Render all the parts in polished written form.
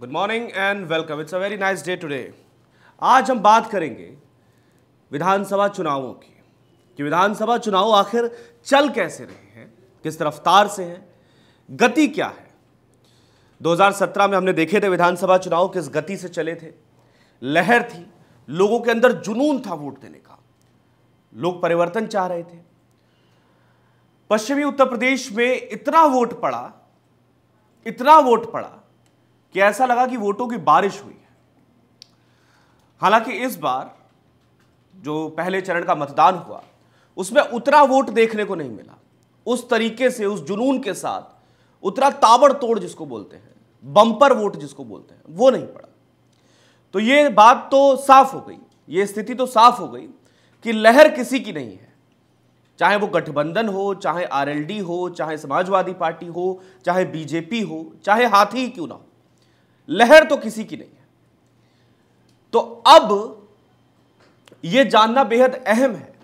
Good morning and welcome. It's a very nice day today. आज हम बात करेंगे विधानसभा चुनावों की कि विधानसभा चुनाव आखिर चल कैसे रहे हैं, किस रफ्तार से हैं, गति क्या है। 2017 में हमने देखे थे विधानसभा चुनाव किस गति से चले थे। लहर थी, लोगों के अंदर जुनून था वोट देने का, लोग परिवर्तन चाह रहे थे। पश्चिमी उत्तर प्रदेश में इतना वोट पड़ा कि ऐसा लगा कि वोटों की बारिश हुई है। हालांकि इस बार जो पहले चरण का मतदान हुआ उसमें उतना वोट देखने को नहीं मिला, उस तरीके से, उस जुनून के साथ उतना ताबड़तोड़ जिसको बोलते हैं, बम्पर वोट जिसको बोलते हैं, वो नहीं पड़ा। तो ये बात तो साफ हो गई, ये स्थिति तो साफ हो गई कि लहर किसी की नहीं है। चाहे वो गठबंधन हो, चाहे आरएलडी हो, चाहे समाजवादी पार्टी हो, चाहे बीजेपी हो, चाहे हाथी ही क्यों ना हो, लहर तो किसी की नहीं है। तो अब यह जानना बेहद अहम है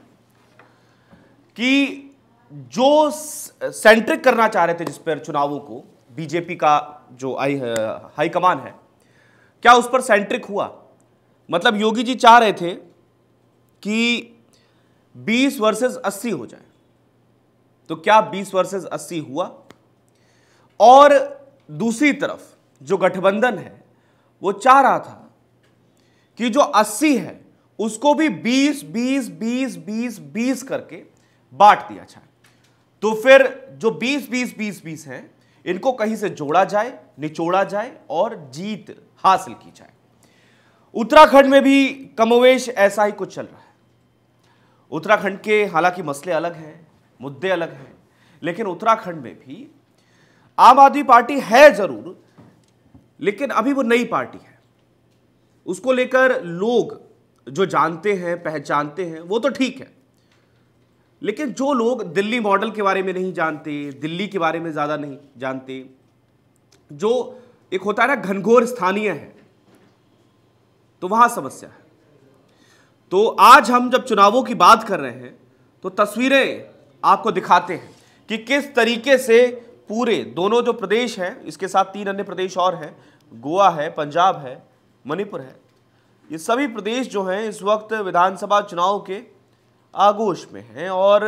कि जो सेंट्रिक करना चाह रहे थे जिस पर चुनावों को, बीजेपी का जो हाईकमान है, क्या उस पर सेंट्रिक हुआ? मतलब योगी जी चाह रहे थे कि 20 वर्सेस 80 हो जाए, तो क्या 20 वर्सेस 80 हुआ? और दूसरी तरफ जो गठबंधन है वो चाह रहा था कि जो 80 है उसको भी 20 20 20 20 20 करके बांट दिया जाए। तो फिर जो 20 20 20 20 हैं इनको कहीं से जोड़ा जाए, निचोड़ा जाए और जीत हासिल की जाए। उत्तराखंड में भी कमोवेश ऐसा ही कुछ चल रहा है। उत्तराखंड के हालांकि मसले अलग हैं, मुद्दे अलग हैं, लेकिन उत्तराखंड में भी आम आदमी पार्टी है जरूर, लेकिन अभी वो नई पार्टी है। उसको लेकर लोग जो जानते हैं, पहचानते हैं, वो तो ठीक है, लेकिन जो लोग दिल्ली मॉडल के बारे में नहीं जानते, दिल्ली के बारे में ज्यादा नहीं जानते, जो एक होता है ना घनघोर स्थानीय है, तो वहां समस्या है। तो आज हम जब चुनावों की बात कर रहे हैं तो तस्वीरें आपको दिखाते हैं कि किस तरीके से पूरे दोनों जो प्रदेश हैं, इसके साथ 3 अन्य प्रदेश और हैं, गोवा है, पंजाब है, मणिपुर है, ये सभी प्रदेश जो हैं इस वक्त विधानसभा चुनाव के आगोश में हैं। और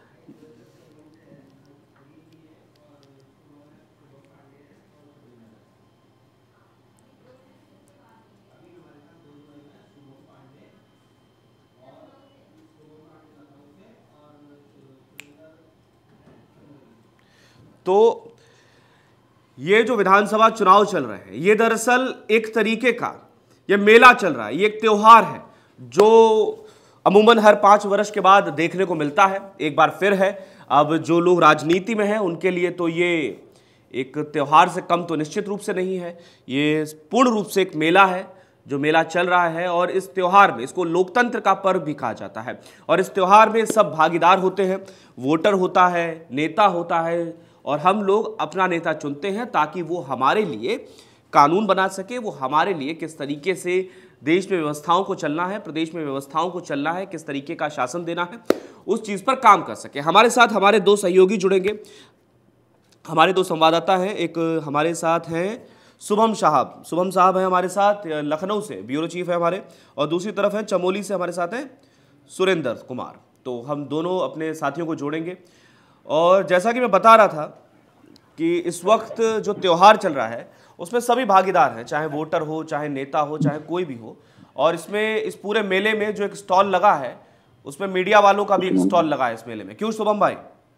तो ये जो विधानसभा चुनाव चल रहे हैं, ये दरअसल एक तरीके का ये मेला चल रहा है, ये एक त्योहार है जो अमूमन हर 5 वर्ष के बाद देखने को मिलता है, एक बार फिर है। अब जो लोग राजनीति में हैं उनके लिए तो ये एक त्योहार से कम तो निश्चित रूप से नहीं है, ये पूर्ण रूप से एक मेला है जो मेला चल रहा है। और इस त्योहार में, इसको लोकतंत्र का पर्व भी कहा जाता है, और इस त्योहार में सब भागीदार होते हैं, वोटर होता है, नेता होता है, और हम लोग अपना नेता चुनते हैं ताकि वो हमारे लिए कानून बना सके, वो हमारे लिए किस तरीके से देश में व्यवस्थाओं को चलना है, प्रदेश में व्यवस्थाओं को चलना है, किस तरीके का शासन देना है, उस चीज़ पर काम कर सके। हमारे साथ हमारे 2 सहयोगी जुड़ेंगे, हमारे 2 संवाददाता हैं। एक हमारे साथ हैं शुभम साहब हैं हमारे साथ, लखनऊ से ब्यूरो चीफ है हमारे, और दूसरी तरफ है चमोली से हमारे साथ हैं सुरेंद्र कुमार। तो हम दोनों अपने साथियों को जोड़ेंगे। और जैसा कि मैं बता रहा था कि इस वक्त जो त्यौहार चल रहा है उसमें सभी भागीदार हैं, चाहे वोटर हो, चाहे नेता हो, चाहे कोई भी हो। और इसमें, इस पूरे मेले में जो एक स्टॉल लगा है उसमें मीडिया वालों का भी एक स्टॉल लगा है इस मेले में। क्यों शुभम भाई?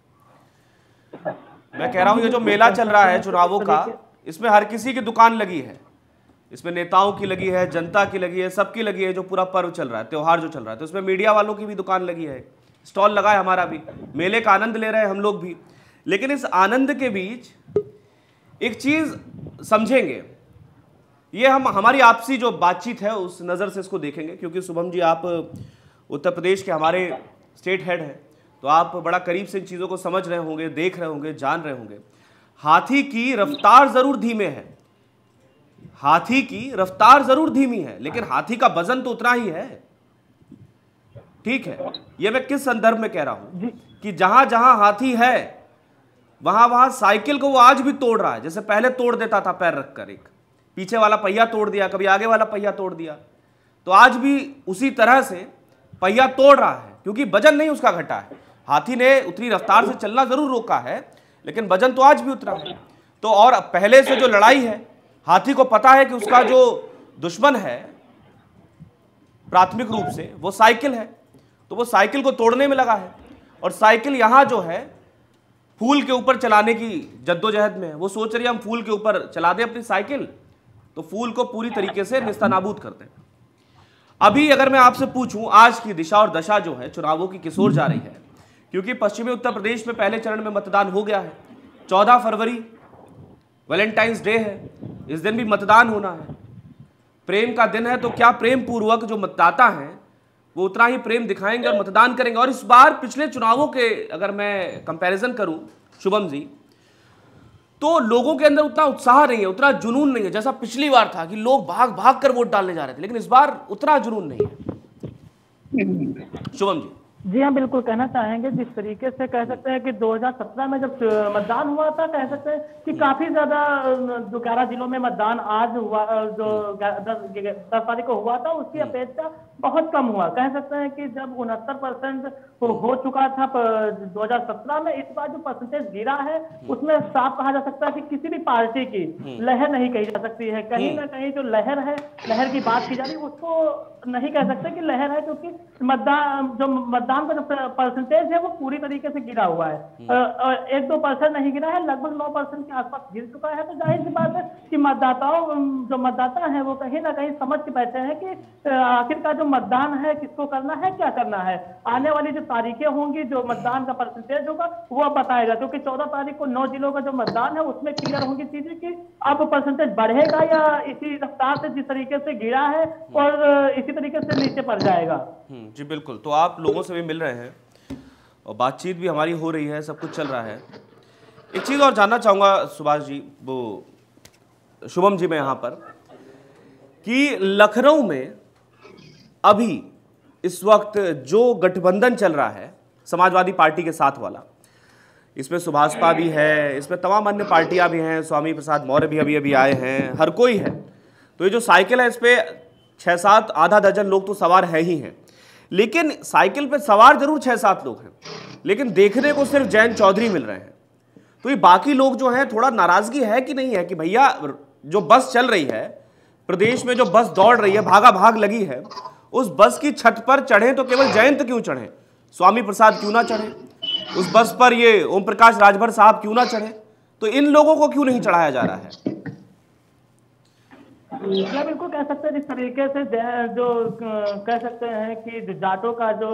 मैं कह रहा हूं ये जो मेला चल रहा है चुनावों का, इसमें हर किसी की दुकान लगी है, इसमें नेताओं की लगी है, जनता की लगी है, सबकी लगी है। जो पूरा पर्व चल रहा है, त्योहार जो चल रहा है, तो उसमें मीडिया वालों की भी दुकान लगी है, स्टॉल लगा है, हमारा भी। मेले का आनंद ले रहे हैं हम लोग भी। लेकिन इस आनंद के बीच एक चीज समझेंगे, ये हम हमारी आपसी जो बातचीत है उस नज़र से इसको देखेंगे, क्योंकि शुभम जी आप उत्तर प्रदेश के हमारे स्टेट हेड हैं, तो आप बड़ा करीब से इन चीज़ों को समझ रहे होंगे, देख रहे होंगे, जान रहे होंगे। हाथी की रफ्तार जरूर धीमे है, हाथी की रफ्तार जरूर धीमी है, लेकिन हाथी का वजन तो उतना ही है। ठीक है, ये मैं किस संदर्भ में कह रहा हूं कि जहां जहां हाथी है वहां वहां साइकिल को वो आज भी तोड़ रहा है, जैसे पहले तोड़ देता था पैर रखकर एक, पीछे वाला पहिया तोड़ दिया, कभी आगे वाला पहिया तोड़ दिया। तो आज भी उसी तरह से पहिया तोड़ रहा है, क्योंकि वजन नहीं उसका घटा है। हाथी ने उतनी रफ्तार से चलना जरूर रोका है, लेकिन वजन तो आज भी उतरा है। तो और पहले से जो लड़ाई है, हाथी को पता है कि उसका जो दुश्मन है प्राथमिक रूप से वो साइकिल है, तो वो साइकिल को तोड़ने में लगा है। और साइकिल यहां जो है फूल के ऊपर चलाने की जद्दोजहद में है। वो सोच रही है हम फूल के ऊपर चला दें अपनी साइकिल, तो फूल को पूरी तरीके से निस्तानाबूद करते हैं। अभी अगर मैं आपसे पूछूं, आज की दिशा और दशा जो है चुनावों की किस ओर जा रही है, क्योंकि पश्चिमी उत्तर प्रदेश में पहले चरण में मतदान हो गया है। 14 फरवरी वैलेंटाइंस डे है, इस दिन भी मतदान होना है, प्रेम का दिन है। तो क्या प्रेम पूर्वक जो मतदाता हैं वो उतना ही प्रेम दिखाएंगे और मतदान करेंगे। और इस बार पिछले चुनावों के अगर मैं कंपैरिजन करूं शुभम जी, तो लोगों के अंदर उतना उत्साह नहीं है, उतना जुनून नहीं है जैसा पिछली बार था कि लोग भाग भाग कर वोट डालने जा रहे थे, लेकिन इस बार उतना जुनून नहीं है। शुभम जी। जी हाँ, बिल्कुल कहना चाहेंगे। जिस तरीके से कह सकते हैं कि 2017 में जब मतदान हुआ था, कह सकते हैं कि काफी ज्यादा जो 11 जिलों में मतदान आज हुआ, जो 10 तारीख को हुआ था, उसकी अपेक्षा बहुत कम हुआ। कह सकते हैं कि जब 69% हो चुका था 2017 में, इस बार जो परसेंटेज गिरा है उसमें साफ कहा जा सकता है कि किसी भी पार्टी की लहर नहीं कही जा सकती है। कहीं ना कहीं जो लहर है, लहर की बात की जा रही, उसको नहीं कह सकते कि लहर है, क्योंकि मतदान का जो परसेंटेज है वो पूरी तरीके से गिरा हुआ है। 1-2% नहीं गिरा है, लगभग 9% के आसपास गिर चुका है। तो जाहिर सी बात है कि जो मतदाता है वो कहीं ना कहीं समझ के बैठे हैं कि आखिरकार जो मतदान है किसको करना है, क्या करना है। आने वाली जो तारीखें होंगी, जो मतदान का परसेंटेज होगा वो अब बताएगा, क्योंकि 14 तारीख को 9 जिलों का जो मतदान है उसमें क्लियर होंगी चीजें कि अब परसेंटेज बढ़ेगा या इसी रफ्तार से जिस तरीके से गिरा है और इसी तरीके से नीचे पड़ जाएगा। जी बिल्कुल। तो आप लोगों से भी मिल रहे हैं और बातचीत भी हमारी हो रही है, सब कुछ चल रहा है। एक चीज़ और जानना चाहूँगा सुभाष जी, वो शुभम जी, मैं यहाँ पर कि लखनऊ में अभी इस वक्त जो गठबंधन चल रहा है समाजवादी पार्टी के साथ वाला, इसमें सुभाषपा भी है, इसमें तमाम अन्य पार्टियां भी हैं, स्वामी प्रसाद मौर्य भी अभी आए हैं, हर कोई है। तो ये जो साइकिल है इस पे 6-7 आधा दर्जन लोग तो सवार है ही हैं, लेकिन साइकिल पे सवार जरूर 6-7 लोग हैं, लेकिन देखने को सिर्फ जयंत चौधरी मिल रहे हैं। तो ये बाकी लोग जो हैं, थोड़ा नाराजगी है कि नहीं है कि भैया जो बस चल रही है प्रदेश में, जो बस दौड़ रही है, भागा भाग लगी है, उस बस की छत पर चढ़े तो केवल जयंत क्यों चढ़े, स्वामी प्रसाद क्यों ना चढ़े, उस बस पर ये ओम प्रकाश राजभर साहब क्यों ना चढ़े, तो इन लोगों को क्यों नहीं चढ़ाया जा रहा है। क्या बिल्कुल कह सकते हैं जिस तरीके से जो कह सकते हैं कि जो जाटों का जो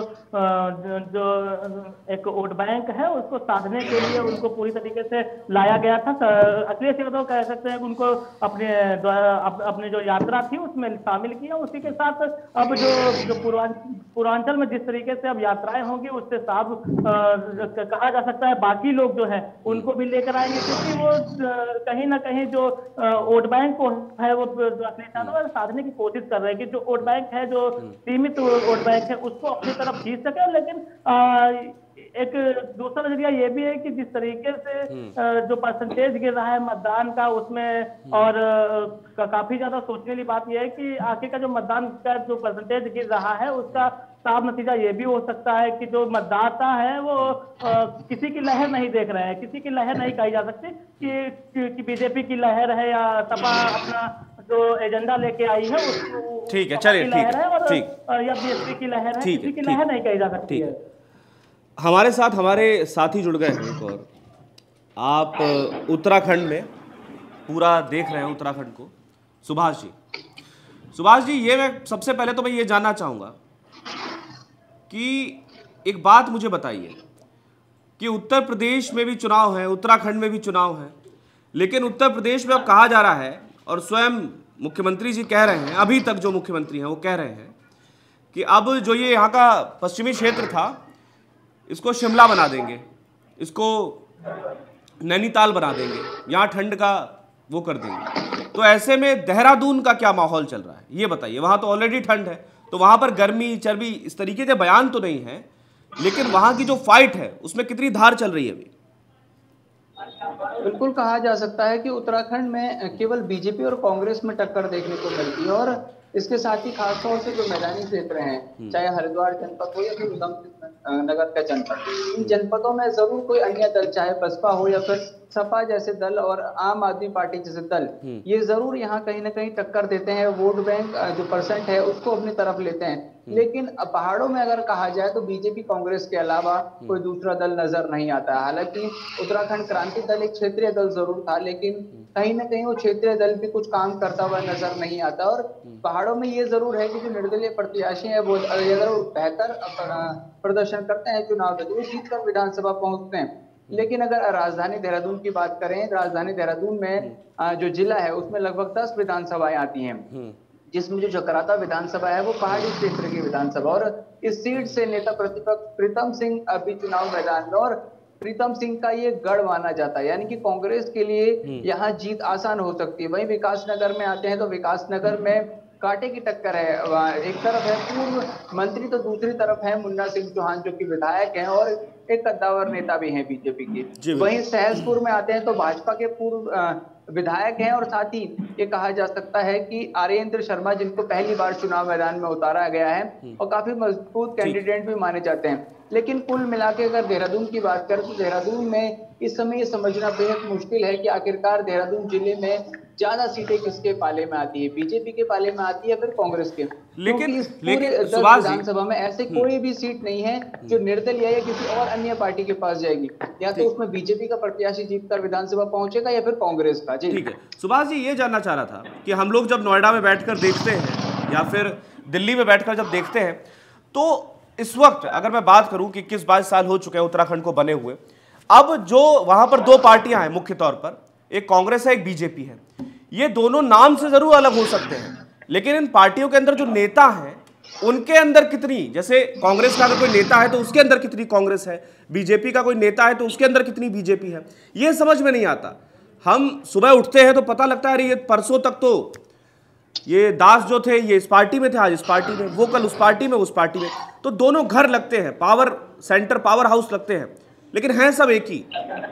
एक वोट बैंक है उसको साधने के लिए उनको पूरी तरीके से लाया गया था। अखिलेश यादव कह सकते हैं कि उनको अपने जो यात्रा थी उसमें शामिल किया। उसी के साथ अब जो पूर्वांचल में जिस तरीके से अब यात्राएं होंगी उससे साफ कहा जा सकता है बाकी लोग जो है उनको भी लेकर आएंगे, क्योंकि वो कहीं ना कहीं जो वोट बैंक को है वो साधने की कोशिश कर रहे हैं कि जो वोट बैंक है, जो सीमित वोट बैंक है, उसको अपनी तरफ खींच सके। लेकिन एक दूसरा नजरिया ये भी है कि जिस तरीके से जो परसेंटेज गिर रहा है मतदान का उसमें, और काफी ज्यादा सोचने वाली बात यह है कि आखिर का जो मतदान का जो परसेंटेज गिर रहा है उसका साफ नतीजा ये भी हो सकता है कि जो मतदाता है वो किसी की लहर नहीं देख रहे हैं, किसी की लहर नहीं कही जा सकती कि बीजेपी की लहर है या सपा अपना जो एजेंडा लेके आई है उसको, ठीक है, चलिए ठीक, या बीएसपी की लहर है, किसी की लहर नहीं कही जा सकती है। हमारे साथ हमारे साथी जुड़ गए हैं एक और। आप उत्तराखंड में पूरा देख रहे हैं उत्तराखंड को। सुभाष जी, ये मैं सबसे पहले तो मैं ये जानना चाहूँगा कि एक बात मुझे बताइए कि उत्तर प्रदेश में भी चुनाव है, उत्तराखंड में भी चुनाव है, लेकिन उत्तर प्रदेश में अब कहा जा रहा है और स्वयं मुख्यमंत्री जी कह रहे हैं, अभी तक जो मुख्यमंत्री हैं वो कह रहे हैं कि अब जो ये यहाँ का पश्चिमी क्षेत्र था इसको शिमला बना देंगे, इसको नैनीताल बना देंगे, यहाँ ठंड का वो कर देंगे। तो ऐसे में देहरादून का क्या माहौल चल रहा है ये बताइए। वहाँ तो ऑलरेडी ठंड है, तो वहाँ पर गर्मी चर्बी इस तरीके के बयान तो नहीं है, लेकिन वहाँ की जो फाइट है उसमें कितनी धार चल रही है अभी। बिल्कुल कहा जा सकता है कि उत्तराखंड में केवल बीजेपी और कांग्रेस में टक्कर देखने को मिलती है, और इसके साथ ही खासतौर से जो मैदानी क्षेत्र हैं, चाहे हरिद्वार जनपद हो या फिर उधमसिंह नगर का जनपद, इन जनपदों में जरूर कोई अन्य दल, चाहे बसपा हो या फिर सपा जैसे दल और आम आदमी पार्टी जैसे दल, ये जरूर यहाँ कहीं ना कहीं टक्कर देते हैं, वोट बैंक जो परसेंट है उसको अपनी तरफ लेते हैं। लेकिन पहाड़ों में अगर कहा जाए तो बीजेपी कांग्रेस के अलावा कोई दूसरा दल नजर नहीं आता। हालांकि उत्तराखंड क्रांति दल एक क्षेत्रीय दल जरूर था, लेकिन कहीं ना कहीं वो क्षेत्रीय दल भी कुछ काम करता हुआ नजर नहीं आता। और पहाड़ों में ये जरूर है कि जो निर्दलीय प्रत्याशी है वो अगर वो बेहतर प्रदर्शन करते हैं चुनाव में तो वो जीत कर विधानसभा पहुंचते हैं। लेकिन अगर राजधानी देहरादून की बात करें, राजधानी देहरादून में जो जिला है उसमें लगभग 10 विधानसभाएं आती हैं, जिसमें जो चकराता विधानसभा है वो पहाड़ी क्षेत्र की विधानसभा, और इस सीट से नेता प्रतिपक्ष प्रीतम सिंह अभी चुनाव मैदान में, और प्रीतम सिंह का ये गढ़ माना जाता है, यानी कि कांग्रेस के लिए यहाँ जीत आसान हो सकती है। वहीं विकासनगर में आते हैं तो विकासनगर में कांटे की टक्कर है, एक तरफ है पूर्व मंत्री तो दूसरी तरफ है मुन्ना सिंह चौहान जो कि विधायक हैं और एक कद्दावर नेता भी हैं बीजेपी के। वहीं सहसपुर में आते हैं तो भाजपा के पूर्व विधायक हैं, और साथ ही ये कहा जा सकता है कि आर्येंद्र शर्मा जिनको पहली बार चुनाव मैदान में उतारा गया है और काफी मजबूत कैंडिडेट भी माने जाते हैं। लेकिन कुल मिला के अगर देहरादून की बात करें तो देहरादून में इस समय ये समझना बेहद मुश्किल है कि आखिरकार देहरादून जिले में ज्यादा सीटें किसके पाले में आती है, बीजेपी के पाले में आती है फिर कांग्रेस के। लेकिन इस पूरे 10 विधानसभा में ऐसे कोई भी सीट नहीं है जो निर्दलीय या किसी और अन्य पार्टी के पास जाएगी, या तो उसमें बीजेपी का प्रत्याशी जीतकर विधानसभा पहुंचेगा या फिर कांग्रेस का। जी ठीक है, सुभाष जी ये जानना चाह रहा था कि हम लोग जब नोएडा में बैठकर देखते हैं या फिर दिल्ली में बैठकर जब देखते हैं तो इस वक्त अगर मैं बात करूं कि 21-22 साल हो चुके हैं उत्तराखंड को बने हुए, अब जो वहां पर दो पार्टियां हैं मुख्य तौर पर, एक कांग्रेस है एक बीजेपी है, ये दोनों नाम से जरूर अलग हो सकते हैं लेकिन इन पार्टियों के अंदर जो नेता हैं उनके अंदर कितनी, जैसे कांग्रेस का अगर कोई नेता है तो उसके अंदर कितनी कांग्रेस है, बीजेपी का कोई नेता है तो उसके अंदर कितनी बीजेपी है, ये समझ में नहीं आता। हम सुबह उठते हैं तो पता लगता है अरे ये परसों तक तो ये दास जो थे ये इस पार्टी में थे, आज इस पार्टी में, वो कल उस पार्टी में, उस पार्टी में, तो दोनों घर लगते हैं, पावर सेंटर पावर हाउस लगते हैं, लेकिन हैं सब एक ही।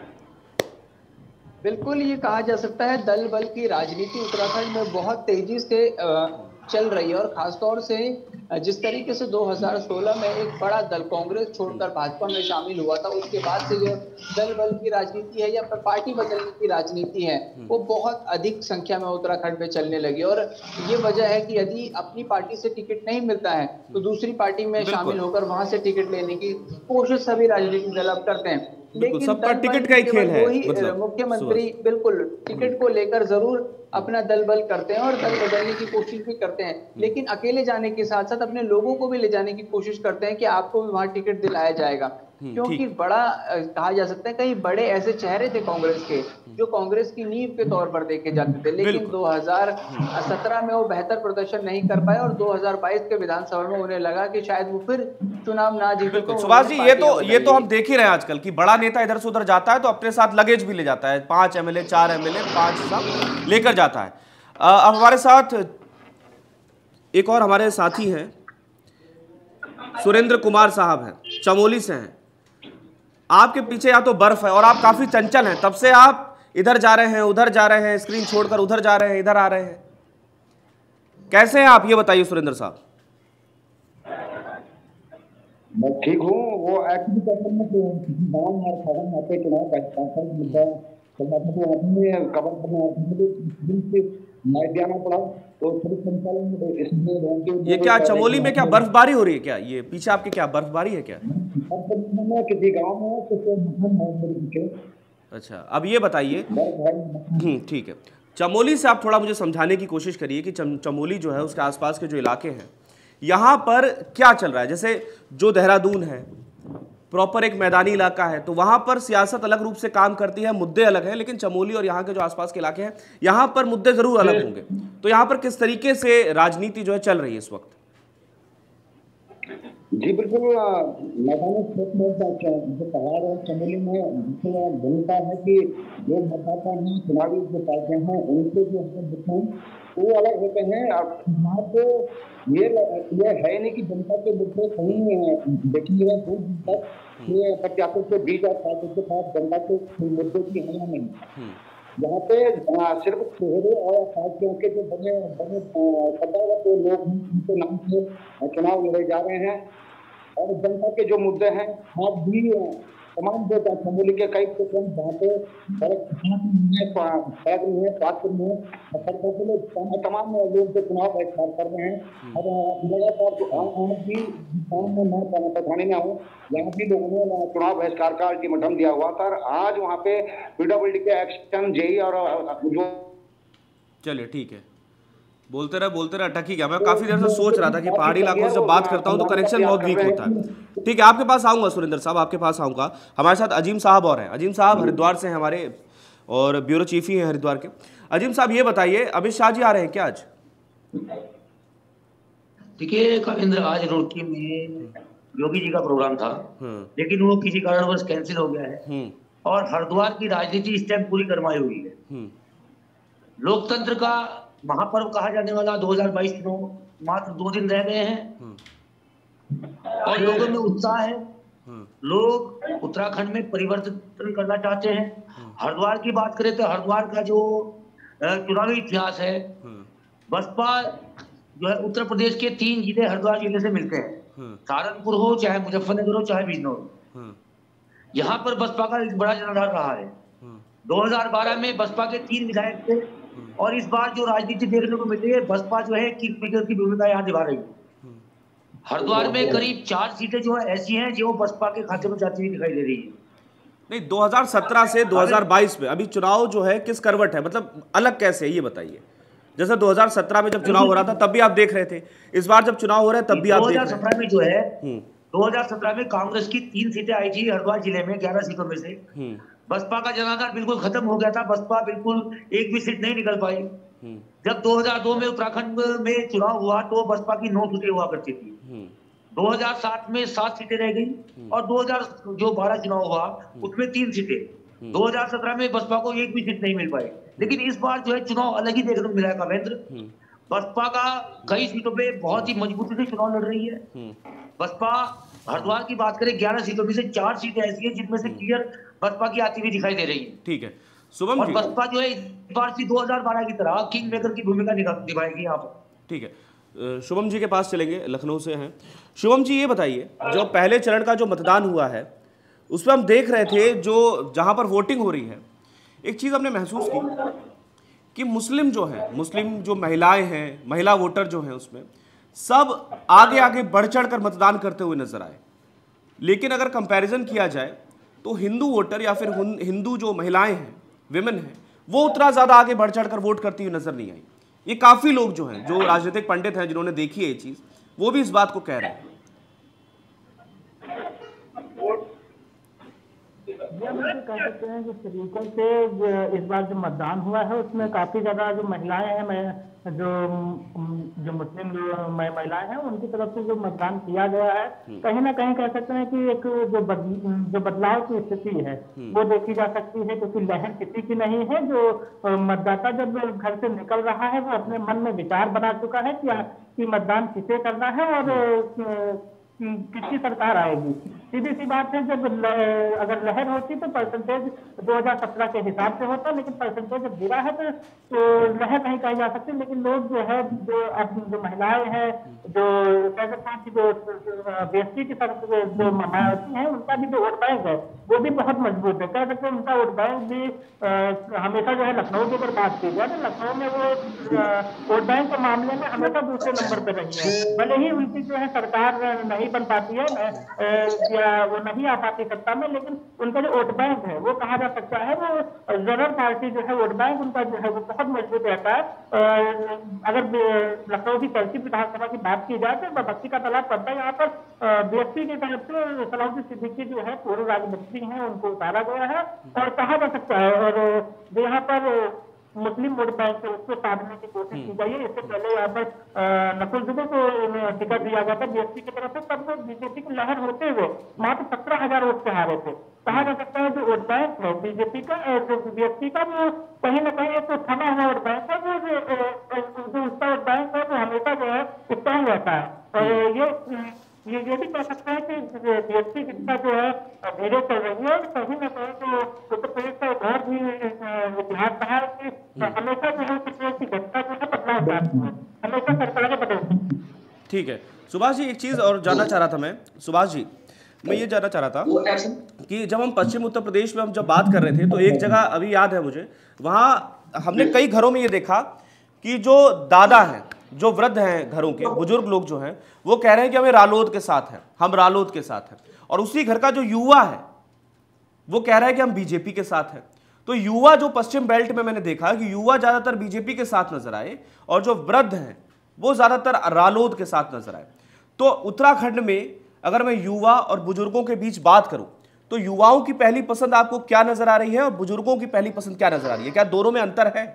बिल्कुल ये कहा जा सकता है दल बल की राजनीति उत्तराखंड में बहुत तेजी से चल रही है, और खासतौर से जिस तरीके से 2016 में एक बड़ा दल कांग्रेस छोड़कर भाजपा में शामिल हुआ था, उसके बाद से जो दल बल की राजनीति है या पार्टी बदलने की राजनीति है वो बहुत अधिक संख्या में उत्तराखंड में चलने लगी। और ये वजह है कि यदि अपनी पार्टी से टिकट नहीं मिलता है तो दूसरी पार्टी में शामिल होकर वहां से टिकट लेने की कोशिश सभी राजनीतिक दल अब करते हैं। लेकिन सबका टिकट का ही खेल है, मतलब मुख्यमंत्री बिल्कुल टिकट को लेकर जरूर अपना दल बल करते हैं और दल बदलने की कोशिश भी करते हैं, लेकिन अकेले जाने के साथ साथ अपने लोगों को भी ले जाने की कोशिश करते हैं कि आपको भी वहां टिकट दिलाया जाएगा। क्योंकि बड़ा कहा जा सकता है कई बड़े ऐसे चेहरे थे कांग्रेस के जो कांग्रेस की नींव के तौर पर देखे जाते थे, लेकिन 2017 में वो बेहतर प्रदर्शन नहीं कर पाए और 2022 के विधानसभा में उन्हें लगा कि शायद वो फिर चुनाव ना जीते। तो सुभाष जी ये तो हम देख ही रहे हैं आजकल कि बड़ा नेता इधर से उधर जाता है तो अपने साथ लगेज भी ले जाता है, 5 एमएलए 4 एमएलए 5 सब लेकर जाता है। अब हमारे साथ एक और हमारे साथी हैं, सुरेंद्र कुमार साहब हैं, चमोली से हैं। आपके पीछे या तो बर्फ है और आप काफी चंचल हैं, तब से आप इधर जा रहे हैं उधर जा रहे हैं, स्क्रीन छोड़कर उधर जा रहे हैं इधर आ रहे हैं, कैसे हैं आप ये बताइए सुरेंद्र साहब। मैं ठीक हूँ, वो एक्चुअली क्या में तो गांव हमारे खबर आते चुनाव का मुद्दा कवर करना नाइट जाना पड़ा तो थोड़ी संचालन इसमें। ये क्या चमोली में क्या बर्फबारी हो रही है क्या, ये पीछे आपके क्या बर्फबारी है क्या? किसी गांव में तो अच्छा अब ये बताइए, ठीक है, चमोली से आप थोड़ा मुझे समझाने की कोशिश करिए कि चमोली जो है उसके आसपास के जो इलाके हैं यहाँ पर क्या चल रहा है। जैसे जो देहरादून है प्रॉपर एक मैदानी इलाका है तो वहां पर सियासत अलग रूप से काम करती है, मुद्दे अलग हैं, लेकिन चमोली और यहाँ के जो आसपास के इलाके हैं यहाँ पर मुद्दे जरूर अलग होंगे। तो यहाँ पर किस तरीके से राजनीति जो है चल रही है इस वक्त? जी बिल्कुल, मैदानी क्षेत्र में जो पहाड़ है चमोली में भूमिका है कि जो मतदाता हैं चुनावी जो पार्टियां हैं उनके जो हैं वो अलग होते हैं। वहाँ पे ये है नहीं कि जनता के मुद्दे कहीं देखिएगा दूर तक ये प्रत्याशियों के बीच और पार्टी के साथ जनता के मुद्दे की हमें नहीं। यहाँ पे सिर्फ चेहरे और पार्टियों के जो बने बने पता तो लोग उनके नाम से चुनाव लड़े जा रहे हैं और जनता के जो मुद्दे हैं आज भी तमाम जो चमोली के कई प्रखंड जहाँ पे सड़क नहीं है, स्वास्थ्य नहीं है, तमाम लोग जो चुनाव बहिष्कार कर रहे हैं और लगातार भी मैं पठानी में हूँ, यहाँ भी लोगों ने चुनाव बहिष्कार का अल्टीमेटम दिया हुआ था। आज वहाँ पे पीडब्ल्यूडी के एक्शन जेई और जो चलिए ठीक है, बोलते रहे अटक ही गया। मैं काफी देर से सोच रहा था कि पहाड़ी इलाकों से जब बात करता हूं तो कनेक्शन बहुत वीक होता है। ठीक है, आपके पास आऊंगा सुरेंद्र साहब, आपके पास आऊंगा। हमारे साथ अजीम साहब और हैं। अजीम साहब हरिद्वार से हैं हमारे और ब्यूरो चीफ ही हैं हरिद्वार के। अजीम साहब ये बताइए, अमित शाह जी आ रहे हैं क्या आज? देखिए कविंद्र, आज रुड़की में योगी जी का प्रोग्राम था लेकिन वो किसी कारणवश कैंसिल हो गया है और हरिद्वार की राजनीति इस टाइम पूरी गरमाई हुई है। लोकतंत्र का महापर्व कहा जाने वाला 2022 चुनाव मात्र 2 दिन रह गए हैं और लोगों में उत्साह है। लोग उत्तराखंड में परिवर्तन करना चाहते हैं। हरिद्वार की बात करें तो हरिद्वार का जो चुनावी इतिहास है, बसपा जो है उत्तर प्रदेश के 3 जिले हरिद्वार जिले से मिलते हैं, सहारनपुर हो चाहे मुजफ्फरनगर हो चाहे बिजनौर। यहाँ पर बसपा का एक बड़ा जनाधार रहा है। 2012 में बसपा के 3 विधायक थे और इस बार जो राजनीति देखने को मिल रही है, बसपा जो है किंग मेकर की भूमिका यहाँ निभा रही है। हरिद्वार में करीब 4 सीटें जो है ऐसी हैं जो बसपा के खाते में जाती हुई दिखाई दे रही है। नहीं, 2017 से 2022 में अभी चुनाव जो है किस करवट है, मतलब अलग कैसे है ये बताइए। जैसे 2017 में जब चुनाव हो रहा था तब भी आप देख रहे थे, इस बार जब चुनाव हो रहा है तब भी आप देख रहे हैं। 2017 में जो है 2017 में कांग्रेस की 3 सीटें आई थी हरिद्वार जिले में 11 सीटों में से। बसपा का जनाधार बिल्कुल खत्म हो गया था, बसपा बिल्कुल एक भी सीट नहीं निकल पाई। जब 2002 में उत्तराखंड में चुनाव हुआ तो बसपा की 9 सीटें हुआ करती थी। 2007 में 7 सीटें रह गई और 2012 चुनाव हुआ उसमें 3 सीटें। 2017 में बसपा को एक भी सीट नहीं मिल पाई। लेकिन इस बार जो है चुनाव अलग ही देखने को मिला है कविंद्र। बसपा का कई सीटों पे बहुत ही मजबूती से चुनाव लड़ रही है। बसपा हरिद्वार की बात करें 11 सीटों में से 4 सीटें ऐसी हैं जिनमें से क्लियर बसपा की आती हुई दिखाई दे रही है। ठीक है शुभम जी, बसपा जो है इस बार 2012 की तरह किंग मेकर की भूमिका निभाएगी यहाँ पर। ठीक है, शुभम जी के पास चलेंगे, लखनऊ से हैं। शुभम जी ये बताइए, जो पहले चरण का जो मतदान हुआ है उसमें हम देख रहे थे जो जहां पर वोटिंग हो रही है, एक चीज हमने महसूस की कि मुस्लिम जो महिलाएं हैं, महिला वोटर जो हैं उसमें सब आगे आगे बढ़ चढ़ कर मतदान करते हुए नजर आए। लेकिन अगर कंपैरिजन किया जाए तो हिंदू वोटर या फिर हिंदू जो महिलाएं हैं, विमेन हैं, वो उतना ज्यादा आगे बढ़ चढ़ कर वोट करती हुई नजर नहीं आई। ये काफी लोग जो हैं, जो राजनीतिक पंडित हैं जिन्होंने देखी है ये चीज, वो भी इस बात को कह रहे हैं। हम ये कह सकते हैं जिस तरीके से इस बार जो मतदान हुआ है उसमें काफी ज्यादा जो महिलाएं हैं, जो मुस्लिम जो महिलाएं हैं उनकी तरफ से जो मतदान किया गया है, कहीं ना कहीं कह सकते हैं कि एक जो बदलाव की स्थिति है वो देखी जा सकती है। क्योंकि लहर किसी की नहीं है। जो मतदाता जब घर से निकल रहा है वो अपने मन में विचार बना चुका है कि मतदान किसे करना है और किसकी सरकार आएगी। सीधी सी बात है, जब अगर लहर होती तो परसेंटेज 2017 के हिसाब से होता, लेकिन परसेंटेज जब गिरा है तो लहर नहीं कही जा सकती। लेकिन लोग जो है जो महिलाएं हैं, जो कह सकते हैं कि जो बेस्टी की तरफ जो मायावती हैं, उनका भी जो वोट बैंक है वो भी बहुत मजबूत है। कह सकते हैं उनका वोट बैंक भी हमेशा जो है लखनऊ की अगर बात की जाए तो लखनऊ में वो वोट बैंक के मामले में हमेशा दूसरे नंबर पर रही है। भले ही उनकी जो है सरकार नहीं बन पाती है या वो नहीं आ पाती सत्ता में, लेकिन उनका जो वोट बैंक है वो कहा जा सकता है वो जनरल पार्टी जो है वोट बैंक उनका जो है वो बहुत मजबूत रहता है। अगर लखनऊ की तहसील विधानसभा की बात की जाए तो बस्ती का तालाब पड़ता है। यहाँ पर बीएसपी की तरफ से सलाउद्दीन सिद्दीकी जो है पूर्व राज्यमंत्री हैं, उनको उतारा गया है और कहा जा सकता है। और जो यहाँ पर मुस्लिम वोट बैंक से उसको साधने की कोशिश की गई है। इससे पहले यहाँ पर नकुल दुबे को टिकट दिया गया था बीएसपी की तरफ से, तब वो बीजेपी की लहर होते हुए मात्र 17,000 वोट से हारे थे। कहा जा सकता है जो वोट बैंक है बीजेपी का और जो बीएसपी का, वो कहीं ना कहीं एक थमा हुआ वोट बैंक है। वो जो उसका वोट बैंक है वो हमेशा जो है स्ट्रांग रहता है। और ये भी कह सकते हैं कि बीएसपी जितना जो है धीरे चल रही है, कहीं ना कहीं तो उत्तर प्रदेश का एक और भी इतिहास रहा है कि हमेशा जो है किसी की घटना जो है बदलाव चाहती है, हमेशा सरकारें बदलती। ठीक है सुभाष जी, एक चीज़ और जानना चाह रहा था मैं। सुभाष जी, मैं ये जानना चाह रहा था कि जब हम पश्चिम उत्तर प्रदेश में हम जब बात कर रहे थे तो एक जगह अभी याद है मुझे, वहाँ हमने कई घरों में ये देखा कि जो दादा हैं, जो वृद्ध हैं, घरों के बुजुर्ग लोग जो हैं, वो कह रहे हैं कि हमें रालोद के साथ हैं, हम रालोद के साथ हैं। और उसी घर का जो युवा है वो कह रहा है कि हम बीजेपी के साथ हैं। तो युवा जो पश्चिम बेल्ट में मैंने देखा कि युवा ज़्यादातर बीजेपी के साथ नजर आए और जो वृद्ध हैं वो ज़्यादातर रालोद के साथ नजर आए। तो उत्तराखंड में अगर मैं युवा और बुजुर्गों के बीच बात करूं तो युवाओं की पहली पसंद आपको क्या नजर आ रही है और बुजुर्गों की पहली पसंद क्या नजर आ रही है? क्या दोनों में अंतर है?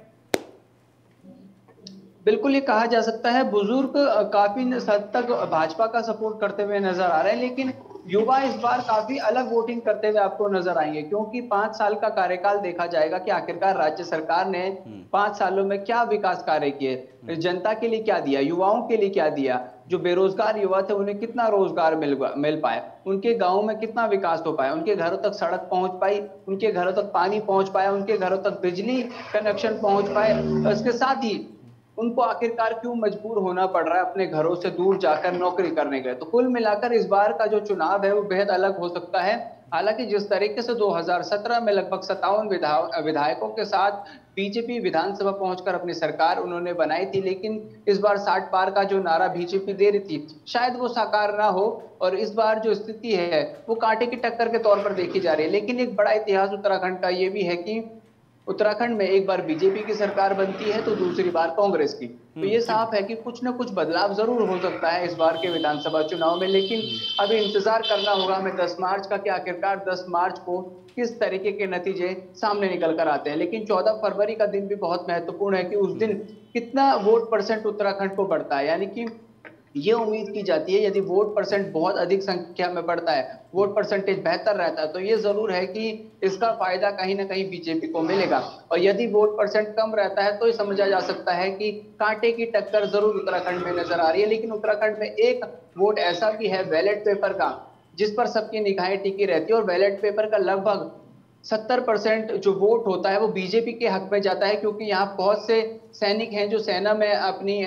बिल्कुल ये कहा जा सकता है, बुजुर्ग काफी हद तक भाजपा का सपोर्ट करते हुए नजर आ रहे हैं, लेकिन युवा इस बार काफी अलग वोटिंग करते हुए आपको नजर आएंगे, क्योंकि 5 साल का कार्यकाल देखा जाएगा कि आखिरकार राज्य सरकार ने 5 सालों में क्या विकास कार्य किए, जनता के लिए क्या दिया, युवाओं के लिए क्या दिया, जो बेरोजगार युवा थे उन्हें कितना रोजगार मिल पाया, उनके गाँव में कितना विकास हो पाया, उनके घरों तक सड़क पहुंच पाई, उनके घरों तक पानी पहुंच पाया, उनके घरों तक बिजली कनेक्शन पहुंच पाए। इसके साथ ही उनको आखिरकार क्यों मजबूर होना पड़ रहा है अपने घरों से दूर जाकर नौकरी करने के लिए। तो कुल मिलाकर इस बार का जो चुनाव है वो बेहद अलग हो सकता है। हालांकि जिस तरीके से 2017 में लगभग 57 विधायकों के साथ बीजेपी विधानसभा पहुंचकर अपनी सरकार उन्होंने बनाई थी, लेकिन इस बार 60 पार का जो नारा बीजेपी दे रही थी शायद वो साकार ना हो, और इस बार जो स्थिति है वो कांटे की टक्कर के तौर पर देखी जा रही है। लेकिन एक बड़ा इतिहास उत्तराखंड का ये भी है कि उत्तराखंड में एक बार बीजेपी की सरकार बनती है तो दूसरी बार कांग्रेस की, तो ये साफ है कि कुछ न कुछ बदलाव जरूर हो सकता है इस बार के विधानसभा चुनाव में। लेकिन अभी इंतजार करना होगा हमें 10 मार्च का कि आखिरकार 10 मार्च को किस तरीके के नतीजे सामने निकल कर आते हैं। लेकिन 14 फरवरी का दिन भी बहुत महत्वपूर्ण है कि उस दिन कितना वोट परसेंट उत्तराखंड को बढ़ता है, यानी कि ये उम्मीद की जाती है यदि वोट परसेंट बहुत अधिक संख्या में बढ़ता है, वोट परसेंटेज बेहतर रहता है, तो ये जरूर है कि इसका फायदा कहीं ना कहीं बीजेपी को मिलेगा। और यदि वोट परसेंट कम रहता है तो ये समझा जा सकता है कि कांटे की टक्कर जरूर उत्तराखंड में नजर आ रही है। लेकिन उत्तराखंड में एक वोट ऐसा भी है बैलेट पेपर का जिस पर सबकी निगाहें टिकी रहती है, और बैलेट पेपर का लगभग 70% जो वोट होता है वो बीजेपी के हक में जाता है, क्योंकि यहाँ बहुत से सैनिक हैं जो सेना में अपनी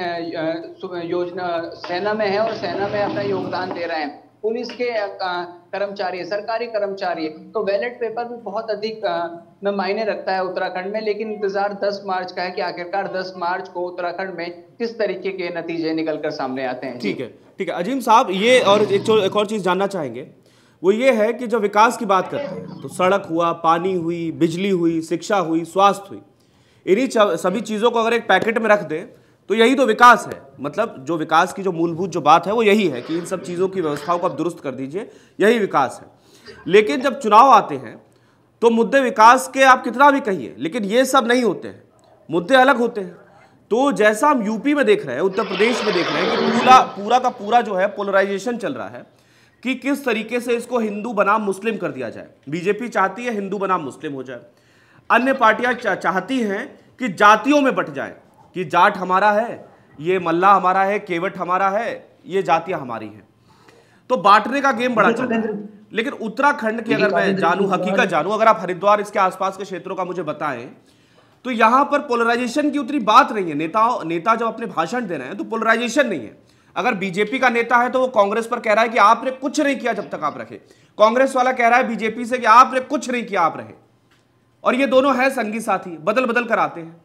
सेना में है और सेना में अपना योगदान दे रहे हैं, पुलिस के कर्मचारी, सरकारी कर्मचारी, तो बैलेट पेपर भी बहुत अधिक में मायने रखता है उत्तराखंड में। लेकिन इंतजार 10 मार्च का है कि आखिरकार 10 मार्च को उत्तराखंड में किस तरीके के नतीजे निकलकर सामने आते हैं। ठीक है अजीम साहब, ये और एक और चीज जानना चाहेंगे, वो ये है कि जब विकास की बात करते हैं तो सड़क हुआ, पानी हुई, बिजली हुई, शिक्षा हुई, स्वास्थ्य हुई, इन्हीं सभी चीज़ों को अगर एक पैकेट में रख दें तो यही तो विकास है। मतलब जो विकास की जो मूलभूत जो बात है वो यही है कि इन सब चीज़ों की व्यवस्थाओं को आप दुरुस्त कर दीजिए, यही विकास है। लेकिन जब चुनाव आते हैं तो मुद्दे विकास के आप कितना भी कहिए, लेकिन ये सब नहीं होते हैं, मुद्दे अलग होते हैं। तो जैसा हम यूपी में देख रहे हैं, उत्तर प्रदेश में देख रहे हैं कि पूरा का पूरा जो है पोलराइजेशन चल रहा है कि किस तरीके से इसको हिंदू बनाम मुस्लिम कर दिया जाए। बीजेपी चाहती है हिंदू बनाम मुस्लिम हो जाए, अन्य पार्टियां चाहती हैं कि जातियों में बंट जाए कि जाट हमारा है, ये मल्ला हमारा है, केवट हमारा है, ये जातियां हमारी हैं। तो बांटने का गेम बड़ा चल रहा है। लेकिन उत्तराखंड की अगर मैं जानूं, हकीकत जानूं, अगर आप हरिद्वार इसके आसपास के क्षेत्रों का मुझे बताएं तो यहां पर पोलराइजेशन की उतनी बात नहीं है। नेता जब अपने भाषण दे रहे हैं तो पोलराइजेशन नहीं है। अगर बीजेपी का नेता है तो वो कांग्रेस पर कह रहा है कि आपने कुछ नहीं किया जब तक आप रखे, कांग्रेस वाला कह रहा है बीजेपी से कि आपने कुछ नहीं किया आप रहे, और ये दोनों है संगी साथी, बदल बदल कर आते हैं।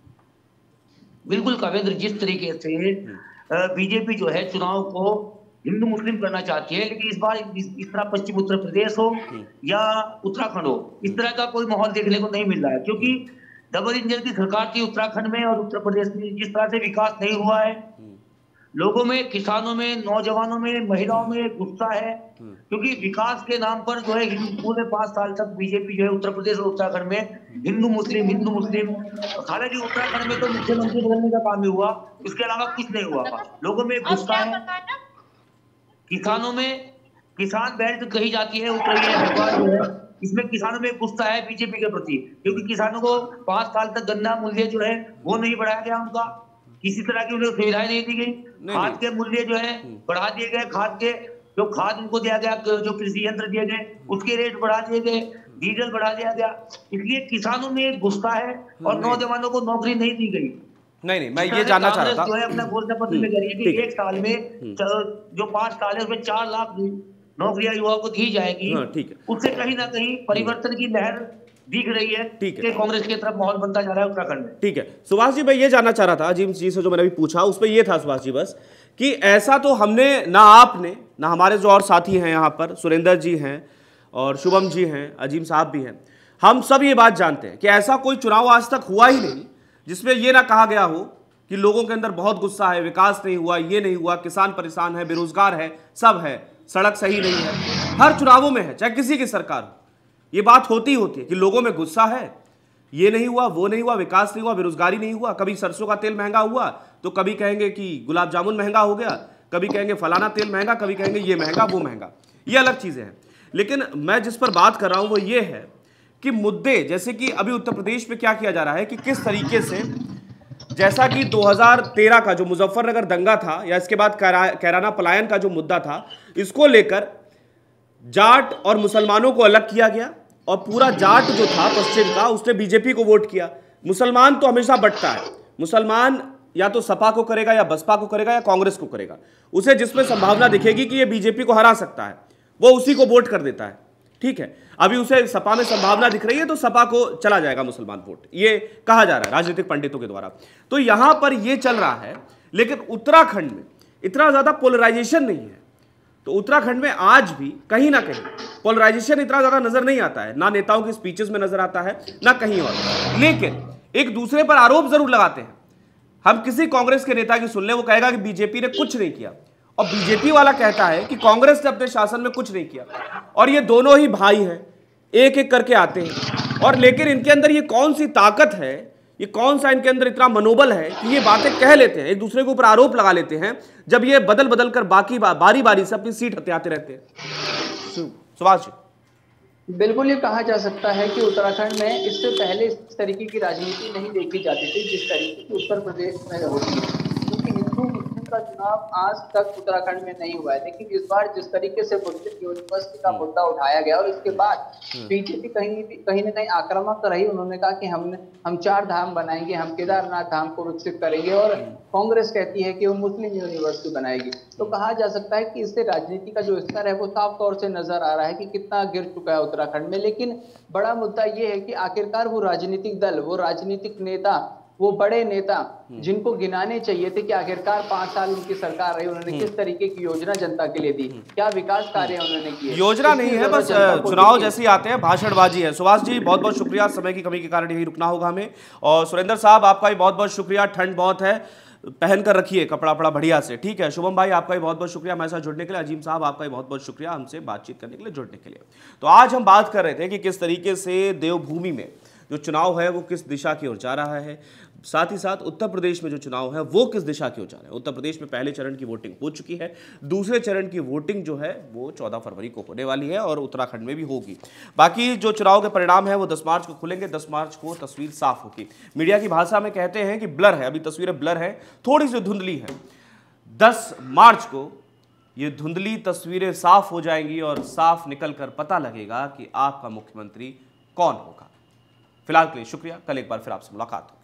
बिल्कुल कावेंद्र, जिस तरीके से बीजेपी जो है चुनाव को हिंदू मुस्लिम करना चाहती है, लेकिन इस बार इस तरह पश्चिम उत्तर प्रदेश हो या उत्तराखंड हो, इस तरह का कोई माहौल देखने को नहीं मिल रहा है, क्योंकि डबल इंजन की सरकार थी उत्तराखंड में और उत्तर प्रदेश में। जिस तरह से विकास नहीं हुआ है, लोगों में, किसानों में, नौजवानों में, महिलाओं में गुस्सा है, क्योंकि विकास के नाम पर जो है पूरे 5 साल तक बीजेपी जो है उत्तर प्रदेश और उत्तराखंड में हिंदू मुस्लिम। हालांकि उत्तराखंड में तो मुख्यमंत्री बदलने का काम ही हुआ, उसके अलावा कुछ नहीं हुआ। लोगों में गुस्सा है, किसानों में, किसान बेल्ट कही जाती है हरिद्वार जो है, इसमें किसानों में गुस्सा है बीजेपी के प्रति, क्योंकि किसानों को 5 साल तक गन्ना मूल्य जो है वो नहीं बढ़ाया गया उनका। किसी तरह की उन्हें सुविधाएं नहीं दी गई। खाद के मूल्य जो है बढ़ा दिए गए, खाद के जो खाद उनको दिया गया, जो कृषि यंत्र दिए गए उसके रेट बढ़ा दिए गए, डीजल बढ़ा दिया गया। इसलिए किसानों में एक गुस्सा है और नौजवानों को नौकरी नहीं दी गई। नहीं, मैं ये जानना चाह रहा था, जो है अपना घोषणा पत्र में करिए कि एक साल में जो 5 साल है उसमें 4 लाख नौकरियां युवाओं को दी जाएगी। ठीक है, उससे कहीं ना कहीं परिवर्तन की लहर दिख रही है कि कांग्रेस की तरफ माहौल बनता जा रहा है उत्तराखंड में। ठीक है सुभाष जी, मैं ये जानना चाह रहा था अजीम जी से, जो मैंने अभी पूछा उसमें ये था सुभाष जी बस, कि ऐसा तो हमने ना आपने ना हमारे जो और साथी हैं यहाँ पर, सुरेंद्र जी हैं और शुभम जी हैं, अजीम साहब भी हैं, हम सब ये बात जानते हैं कि ऐसा कोई चुनाव आज तक हुआ ही नहीं जिसमें यह ना कहा गया हो कि लोगों के अंदर बहुत गुस्सा है, विकास नहीं हुआ, ये नहीं हुआ, किसान परेशान है, बेरोजगार है, सब है, सड़क सही नहीं है। हर चुनावों में है, चाहे किसी की सरकार हो, ये बात होती है कि लोगों में गुस्सा है, ये नहीं हुआ, वो नहीं हुआ, विकास नहीं हुआ, बेरोजगारी नहीं हुआ। कभी सरसों का तेल महंगा हुआ तो कभी कहेंगे कि गुलाब जामुन महंगा हो गया, कभी कहेंगे फलाना तेल महंगा, कभी कहेंगे ये महंगा वो महंगा, ये अलग चीजें हैं। लेकिन मैं जिस पर बात कर रहा हूं वो ये है कि मुद्दे जैसे कि अभी उत्तर प्रदेश में क्या किया जा रहा है कि किस तरीके से, जैसा कि 2013 का जो मुजफ्फरनगर दंगा था या इसके बाद कैराना पलायन का जो मुद्दा था, इसको लेकर जाट और मुसलमानों को अलग किया गया और पूरा जाट जो था पश्चिम का उसने बीजेपी को वोट किया। मुसलमान तो हमेशा बंटता है, मुसलमान या तो सपा को करेगा या बसपा को करेगा या कांग्रेस को करेगा, उसे जिसमें संभावना दिखेगी कि ये बीजेपी को हरा सकता है वो उसी को वोट कर देता है। ठीक है, अभी उसे सपा में संभावना दिख रही है तो सपा को चला जाएगा मुसलमान वोट, ये कहा जा रहा है राजनीतिक पंडितों के द्वारा। तो यहां पर ये चल रहा है, लेकिन उत्तराखंड में इतना ज्यादा पोलराइजेशन नहीं है। तो उत्तराखंड में आज भी कहीं ना कहीं पोलराइजेशन इतना ज्यादा नजर नहीं आता है, ना नेताओं की स्पीचेस में नजर आता है ना कहीं और, लेकिन एक दूसरे पर आरोप जरूर लगाते हैं। हम किसी कांग्रेस के नेता की सुन ले, वो कहेगा कि बीजेपी ने कुछ नहीं किया, और बीजेपी वाला कहता है कि कांग्रेस ने अपने शासन में कुछ नहीं किया। और ये दोनों ही भाई हैं, एक एक करके आते हैं, और लेकिन इनके अंदर ये कौन सी ताकत है, ये कौन सा इनके अंदर इतना मनोबल है कि ये बातें कह लेते हैं, एक दूसरे के ऊपर आरोप लगा लेते हैं, जब ये बदल बदल कर बाकी बारी बारी से अपनी सीट हथियाते रहते हैं। सुभाष जी, बिल्कुल ये कहा जा सकता है कि उत्तराखंड में इससे पहले इस तरीके की राजनीति नहीं देखी जाती थी जिस तरीके की उत्तर प्रदेश में होती है, क्योंकि हिंदू मुस्लिम का चुनाव आज तक उत्तराखंड में नहीं हुआ है। लेकिन इस बार जिस तरीके से मुस्लिम यूनिवर्सिटी का मुद्दा उठाया गया और इसके बाद बीजेपी कहीं ना कहीं आक्रामक रही, उन्होंने कहा कि हम 4 धाम बनाएंगे, हम केदारनाथ धाम को विकसित करेंगे, और कांग्रेस कहती है कि वो मुस्लिम यूनिवर्सिटी बनाएगी। तो कहा जा सकता है कि इससे राजनीति का जो स्तर है वो साफ तौर से नजर आ रहा है कि कितना गिर चुका है उत्तराखंड में। लेकिन बड़ा मुद्दा ये है कि आखिरकार वो राजनीतिक दल, वो राजनीतिक नेता, वो बड़े नेता जिनको गिनाने चाहिए थे कि आखिरकार 5 साल उनकी सरकार रही, उन्होंने किस तरीके की योजना जनता के लिए दी, क्या विकास कार्य उन्होंने किए। योजना नहीं है, बस चुनाव जैसे ही आते हैं भाषणबाजी है। सुभाष जी बहुत बहुत शुक्रिया, समय की कमी के कारण यही रुकना होगा हमें। और सुरेंद्र साहब आपका भी बहुत बहुत शुक्रिया, ठंड बहुत है, पहन कर रखिए कपड़ा पड़ा बढ़िया से। ठीक है, शुभम भाई आपका भी बहुत बहुत शुक्रिया हमारे साथ जुड़ने के लिए। अजीम साहब आपका भी बहुत बहुत शुक्रिया हमसे बातचीत करने के लिए, जुड़ने के लिए। तो आज हम बात कर रहे थे कि किस तरीके से देवभूमि में जो चुनाव है वो किस दिशा की ओर जा रहा है, साथ ही साथ उत्तर प्रदेश में जो चुनाव है वो किस दिशा की ओर जा रहा है। उत्तर प्रदेश में पहले चरण की वोटिंग हो चुकी है, दूसरे चरण की वोटिंग जो है वो 14 फरवरी को होने वाली है और उत्तराखंड में भी होगी। बाकी जो चुनाव के परिणाम है वो 10 मार्च को खुलेंगे, 10 मार्च को तस्वीर साफ होगी। मीडिया की भाषा में कहते हैं कि ब्लर है, अभी तस्वीरें ब्लर है, थोड़ी सी धुंधली है। 10 मार्च को ये धुंधली तस्वीरें साफ हो जाएंगी और साफ निकल कर पता लगेगा कि आपका मुख्यमंत्री कौन होगा। फिलहाल के लिए शुक्रिया, कल एक बार फिर आपसे मुलाकात होगी।